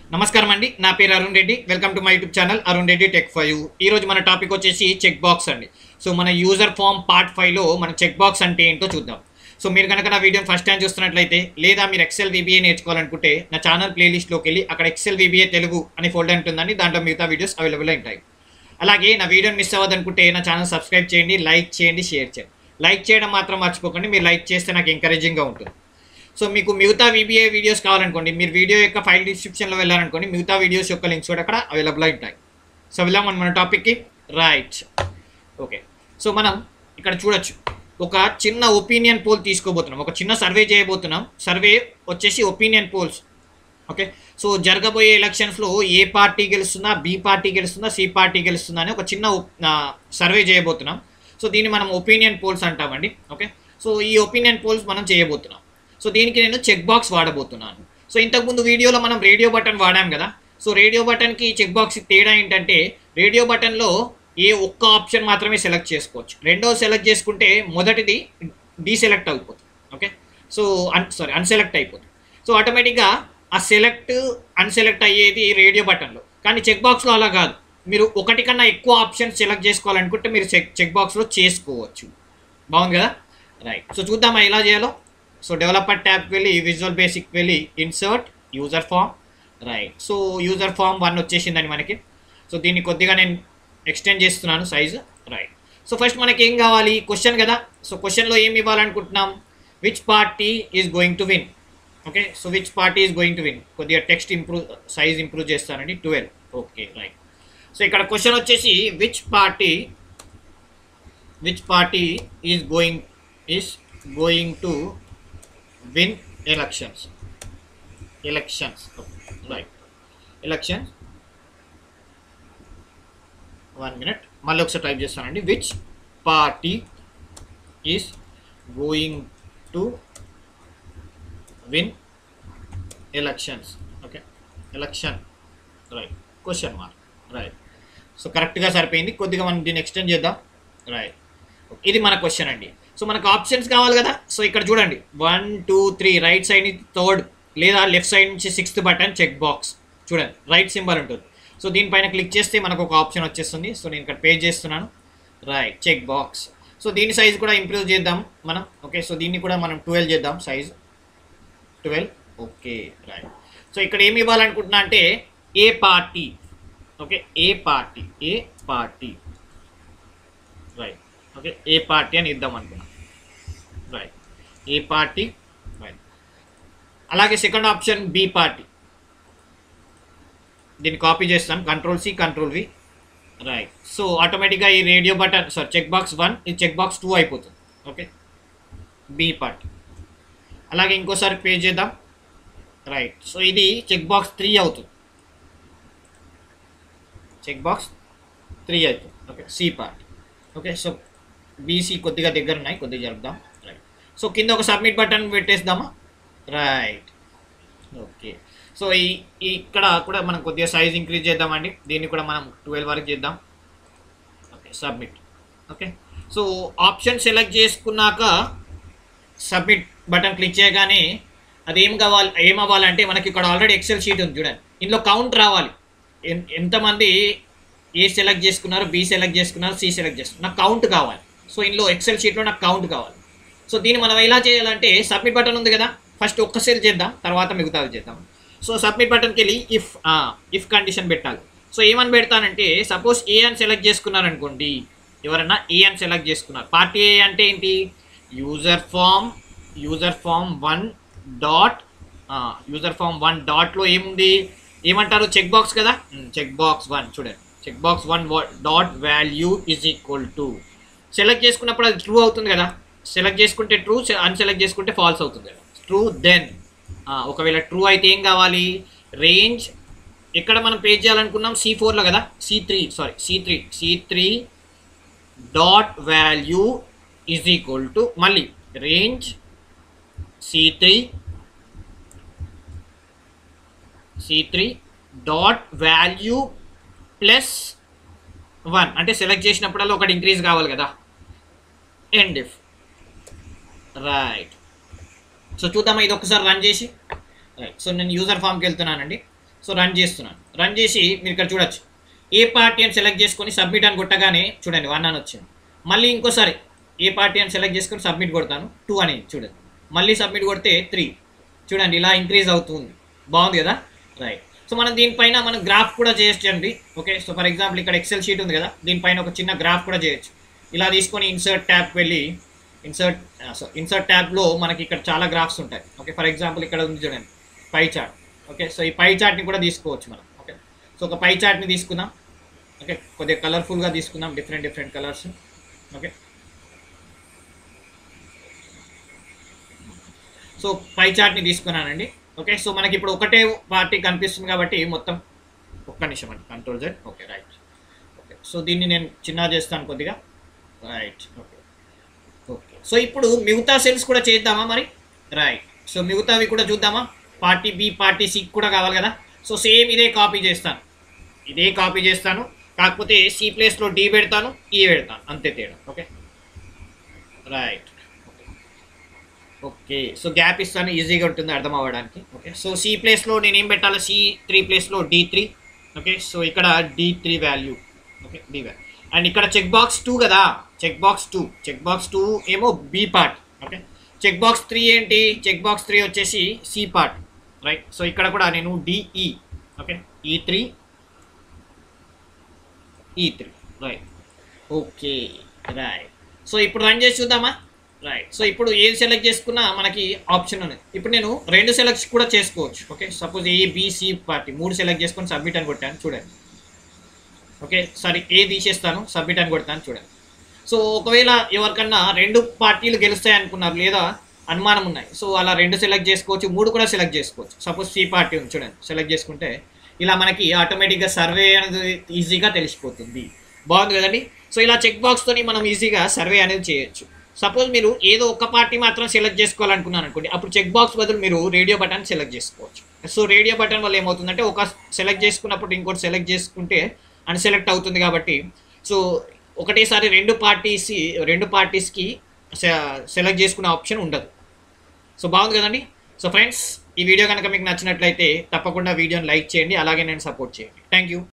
నమస్కారం అండి, నా పేరు Arun Reddy. Welcome to my YouTube channel Arun Reddy tech for you. ఈ రోజు మన టాపిక్ వచ్చేసి చెక్ బాక్స్ అండి. సో మన యూజర్ ఫామ్ పార్ట్ 5లో మన చెక్ బాక్స్ అంటే ఏంటో చూద్దాం. సో మీరు కనుక నా వీడియోని ఫస్ట్ టైం చూస్తున్నట్లయితే లేదా మీరు ఎక్సెల్ VBA నేర్చుకోవాలనుకుంటే నా ఛానల్ ప్లేలిస్ట్లోకి వెళ్ళి అక్కడ ఎక్సెల్ VBA తెలుగు అనే ఫోల్డర్ ఉంటుందండి. దాంట్లో మిగతా వీడియోస్ అవైలబుల్ ఉంటాయి. అలాగే నా వీడియోని మిస్ అవ్వదనుకుంటే నా ఛానల్ సబ్స్క్రైబ్ చేయండి, లైక్ చేయండి, షేర్ చేయండి. లైక్ చేయడం మాత్రం మర్చిపోకండి. మీరు లైక్ చేస్తే నాకు ఎంకరేజింగ్గా ఉంటుంది. సో మీకు మిగతా VBA వీడియోస్ కావాలనుకోండి, మీరు వీడియో యొక్క ఫైల్ డిస్క్రిప్షన్లో వెళ్ళాలనుకోండి, మిగతా వీడియోస్ యొక్క లింక్స్ కూడా అక్కడ అవైలబుల్ ఉంటాయి. సో వెళ్దాం మన టాపిక్కి. Right, okay. సో మనం ఇక్కడ చూడొచ్చు, ఒక చిన్న ఒపీనియన్ పోల్ తీసుకోబోతున్నాం, ఒక చిన్న సర్వే చేయబోతున్నాం. సర్వే వచ్చేసి ఒపీనియన్ పోల్స్. ఓకే, సో జరగబోయే ఎలక్షన్స్లో ఏ పార్టీ గెలుస్తుందా, బి పార్టీ గెలుస్తుందా, సి పార్టీ గెలుస్తుందా అని ఒక చిన్న సర్వే చేయబోతున్నాం. సో దీన్ని మనం ఒపీనియన్ పోల్స్ అంటామండి. ఓకే, సో ఈ ఒపీనియన్ పోల్స్ మనం చేయబోతున్నాం. సో దీనికి నేను చెక్ బాక్స్ వాడబోతున్నాను. సో ఇంతకుముందు వీడియోలో మనం రేడియో బటన్ వాడాం కదా. సో రేడియో బటన్కి చెక్ బాక్స్కి తేడా ఏంటంటే, రేడియో బటన్లో ఏ ఒక్క ఆప్షన్ మాత్రమే సెలెక్ట్ చేసుకోవచ్చు. రెండోది సెలెక్ట్ చేసుకుంటే మొదటిది డీసెలెక్ట్ అయిపోతుంది. ఓకే, సో అన్సెలెక్ట్ అయిపోతుంది. సో ఆటోమేటిక్గా ఆ సెలెక్ట్ అన్సెలెక్ట్ అయ్యేది రేడియో బటన్లో. కానీ చెక్ బాక్స్లో అలా కాదు. మీరు ఒకటి కన్నా ఎక్కువ ఆప్షన్స్ సెలెక్ట్ చేసుకోవాలనుకుంటే మీరు చెక్ బాక్స్లో చేసుకోవచ్చు. బాగుంది కదా. రైట్, సో చూద్దామా ఎలా చేయాలో. సో డెవలపర్ ట్యాబ్కి వెళ్ళి విజువల్ బేసిక్ వెళ్ళి insert user form. Right, so user form 1 వచ్చేసిందని మనకి. సో దీన్ని కొద్దిగా నేను ఎక్స్టెండ్ చేస్తున్నాను సైజు. రైట్, సో ఫస్ట్ మనకి ఏం కావాలి, క్వశ్చన్ కదా. సో క్వశ్చన్లో ఏమి ఇవ్వాలనుకుంటున్నాం, which party is going to win. Okay, so which party is going to win. కొద్దిగా టెక్స్ట్ సైజ్ ఇంప్రూవ్ చేస్తానండి, 12. Okay, right. సో ఇక్కడ క్వశ్చన్ వచ్చేసి which party is going to win elections. Right, elections. 1 minute, మళ్ళీ ఒకసారి type చేస్తానండి. Which party is going to win elections. Okay, election. Right, question mark. Right, so కరెక్ట్గా సరిపోయింది. కొద్దిగా మనం దీన్ని ఎక్స్టెండ్ చేద్దాం. రైట్, ఇది మన క్వశ్చన్ అండి. సో మనకు ఆప్షన్స్ కావాలి కదా. సో ఇక్కడ చూడండి, 1 2 3, రైట్ సైడ్ నుంచి 3rd లేదా లెఫ్ట్ సైడ్ నుంచి 6th బటన్ చెక్ బాక్స్. చూడండి, రైట్ సింబల్ ఉంటుంది. సో దీనిపైన క్లిక్ చేస్తే మనకు ఒక ఆప్షన్ వచ్చేస్తుంది. సో నేను ఇక్కడ పేజ్ చేస్తున్నాను. Right, check box. సో దీని సైజ్ కూడా ఇంప్రూవ్ చేద్దాం మనం. ఓకే, సో దీన్ని కూడా మనం 12 చేద్దాం, సైజ్ 12. Okay, right. సో ఇక్కడ ఏమి ఇవ్వాలనుకుంటున్నా అంటే A party. Okay, A party. Right, okay, A party అని ఇద్దాం అనుకున్నాం. Right, A party. రైట్, అలాగే సెకండ్ ఆప్షన్ బి పార్టీ. దీన్ని కాపీ చేస్తాను, Ctrl+C Ctrl+V. రైట్, సో ఆటోమేటిక్గా ఈ రేడియో బటన్ చెక్ బాక్స్ 1 ఇది చెక్ బాక్స్ 2 అయిపోతుంది. Okay, B party. అలాగే ఇంకోసారి పేజ్ చేద్దాం. రైట్, సో ఇది చెక్ బాక్స్ 3 అవుతుంది. చెక్ బాక్స్ 3 అవుతుంది. Okay, C party. Okay, so B C కొద్దిగా దగ్గర ఉన్నాయి, కొద్దిగా జరుపుదాం. రైట్, సో కింద ఒక సబ్మిట్ బటన్ పెట్టేద్దామా. Right, okay. సో ఇక్కడ కూడా మనం కొద్దిగా సైజ్ ఇంక్రీజ్ చేద్దామండి. దీన్ని కూడా మనం 12 వరకు చేద్దాం. Okay, submit. Okay, so option select చేసుకున్నాక సబ్మిట్ బటన్ క్లిక్ చేయగానే అది ఏమవ్వాలంటే మనకి ఇక్కడ ఆల్రెడీ ఎక్సెల్ షీట్ ఉంది చూడండి. ఇందులో కౌంట్ రావాలి, ఎంతమంది ఏ సెలెక్ట్ చేసుకున్నారు, బి సెలెక్ట్ చేసుకున్నారు, సి సెలెక్ట్ చేసుకున్నారు, నాకు కౌంట్ కావాలి. సో ఇందులో ఎక్సెల్ షీట్లో నాకు కౌంట్ కావాలి. సో దీన్ని మనం ఎలా చేయాలంటే సబ్మిట్ బటన్ ఉంది కదా, ఫస్ట్ ఒక్క సెల్ చేద్దాం, తర్వాత మిగతాది చేద్దాం. సో సబ్మిట్ బటన్కి వెళ్ళి ఇఫ్ కండిషన్ పెట్టాలి. సో ఏమని పెడతానంటే, సపోజ్ ఏ అని సెలెక్ట్ చేసుకున్నారనుకోండి, ఎవరన్నా ఏ అని సెలెక్ట్ చేసుకున్నారు. పార్టీ ఏ అంటే ఏంటి, యూజర్ ఫామ్ 1 డాట్లో ఏముంది, ఏమంటారు, చెక్ బాక్స్ కదా. చెక్ బాక్స్ 1 చూడండి, check box 1 dot value is equal to. Select చేసుకున్నప్పుడు అది ట్రూ అవుతుంది కదా. సెలెక్ట్ చేసుకుంటే ట్రూ, అన్సెలెక్ట్ చేసుకుంటే ఫాల్స్ అవుతుంది కదా. ట్రూ దెన్ ఒకవేళ ట్రూ అయితే ఏం కావాలి, రేంజ్ ఎక్కడ మనం పేజ్ చేయాలనుకున్నాం, C4లో కదా, C3 dot value is equal to మళ్ళీ రేంజ్ C3 డాట్ వాల్యూ +1 అంటే సెలెక్ట్ చేసినప్పుడల్లా ఒకటి ఇంక్రీజ్ కావాలి కదా. End if. రైట్, సో చూద్దామా ఇది ఒకసారి రన్ చేసి. రైట్, సో నేను యూజర్ ఫామ్కి వెళ్తున్నానండి. సో రన్ చేస్తున్నాను. రన్ చేసి మీరు ఇక్కడ చూడొచ్చు ఏ పార్టీ అని సెలెక్ట్ చేసుకొని సబ్మిట్ అని కొట్టగానే చూడండి 1 అని వచ్చింది. మళ్ళీ ఇంకోసారి ఏ పార్టీ అని సెలెక్ట్ చేసుకొని సబ్మిట్ కొడతాను 2 అని చూడండి. మళ్ళీ సబ్మిట్ కొడితే 3 చూడండి ఇలా ఇంక్రీజ్ అవుతుంది. బాగుంది కదా, రైట్. సో మనం దీనిపైన మనం గ్రాఫ్ కూడా చేయొచ్చు అండి. ఓకే, సో ఫర్ ఎగ్జాంపుల్ ఇక్కడ ఎక్సెల్ షీట్ ఉంది కదా, దీనిపైన ఒక చిన్న గ్రాఫ్ కూడా చేయొచ్చు. ఇలా తీసుకొని ఇన్సర్ట్ ట్యాబ్కి వెళ్ళి ఇన్సర్ట్ ట్యాబ్లో మనకి ఇక్కడ చాలా గ్రాఫ్స్ ఉంటాయి. ఓకే, ఫర్ ఎగ్జాంపుల్ ఇక్కడ ఉంది చూడండి పై చార్ట్. ఓకే, సో ఈ పై చార్ట్ని కూడా తీసుకోవచ్చు మనం. ఓకే, సో ఒక పై చార్ట్ని తీసుకుందాం. ఓకే, కొద్దిగా కలర్ఫుల్గా తీసుకుందాం, different colours. Okay, so pie చార్ట్ని తీసుకున్నానండి. ఓకే, సో మనకి ఇప్పుడు ఒకటే పార్టీ కనిపిస్తుంది కాబట్టి మొత్తం ఒక్క నిమిషం అండి, control Z. Okay, right. Okay, so దీన్ని నేను చిన్న చేస్తాను కొద్దిగా, రైట్. ఓకే ఓకే, సో ఇప్పుడు మిగతా సెల్స్ కూడా చేద్దామా మరి, రైట్. సో మిగతావి కూడా చూద్దామా, పార్టీ బి పార్టీ సి కూడా కావాలి కదా. సో సేమ్ ఇదే కాపీ చేస్తాను, కాకపోతే సి ప్లేస్లో డి పెడతాను, ఈ పెడతాను, అంతే తేడా. Okay, right. Okay, so gap ఇస్తాను, ఈజీగా ఉంటుంది అర్థం అవ్వడానికి. ఓకే, సో సి ప్లేస్లో నేను ఏం పెట్టాలి, C3 ప్లేస్లో D3. ఓకే, సో ఇక్కడ D3 value. Okay, D value. And ఇక్కడ చెక్ బాక్స్ 2 కదా, చెక్ బాక్స్ 2 ఏమో B part. Okay, check box 3 ఏంటి, చెక్ బాక్స్ 3 వచ్చేసి సి పార్ట్, రైట్. సో ఇక్కడ కూడా నేను DE. Okay, E3 right. Okay, right. So ఇప్పుడు రన్ చేసి చూద్దామా, రైట్. సో ఇప్పుడు ఏది సెలెక్ట్ చేసుకున్నా మనకి ఆప్షన్ ఉంది. ఇప్పుడు నేను 2 సెలెక్ట్ కూడా చేసుకోవచ్చు. Okay, suppose ABC party 3 select చేసుకొని సబ్మిట్ అని కొట్టాను చూడండి. ఓకే, సరే ఏ తీసేస్తాను, సబ్మిట్ అని కొడతాను చూడండి. సో ఒకవేళ ఎవరికన్నా 2 పార్టీలు గెలుస్తాయి అనుకున్నారు లేదా అనుమానం ఉన్నాయి, సో అలా 2 సెలెక్ట్ చేసుకోవచ్చు, 3 కూడా సెలెక్ట్ చేసుకోవచ్చు. సపోజ్ సి పార్టీ ఉంది చూడండి, సెలెక్ట్ చేసుకుంటే ఇలా మనకి ఆటోమేటిక్గా సర్వే అనేది ఈజీగా తెలిసిపోతుంది. బాగుంది కదండి. సో ఇలా చెక్ బాక్స్తోని మనం ఈజీగా సర్వే అనేది చేయొచ్చు. సపోజ్ మీరు ఏదో ఒక పార్టీ మాత్రం సెలెక్ట్ చేసుకోవాలనుకున్నాను అనుకోండి, అప్పుడు చెక్ బాక్స్ బదులు మీరు రేడియో బటన్ సెలెక్ట్ చేసుకోవచ్చు. సో రేడియో బటన్ వల్ల ఏమవుతుందంటే ఒక సెలెక్ట్ చేసుకున్నప్పుడు ఇంకోటి సెలెక్ట్ చేసుకుంటే అన్సెలెక్ట్ అవుతుంది కాబట్టి, సో ఒకటేసారి రెండు పార్టీస్కి సెలెక్ట్ చేసుకునే ఆప్షన్ ఉండదు. సో బాగుంది కదండి. సో ఫ్రెండ్స్, ఈ వీడియో కనుక మీకు నచ్చినట్లయితే తప్పకుండా వీడియోని లైక్ చేయండి, అలాగే నేను సపోర్ట్ చేయండి. Thank you.